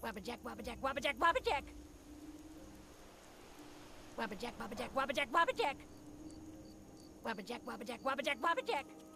Wabbajack, wabbajack, wabbajack, wabbajack. Wabbajack, wabbajack, wabbajack, wabbajack. Wabbajack, wabbajack, wabbajack, wabbajack.